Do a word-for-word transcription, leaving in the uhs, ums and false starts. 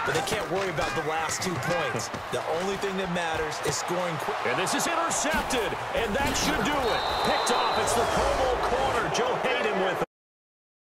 but they can't worry about the last two points. The only thing that matters is scoring quick. And this is intercepted, and that should do it. Picked off. It's the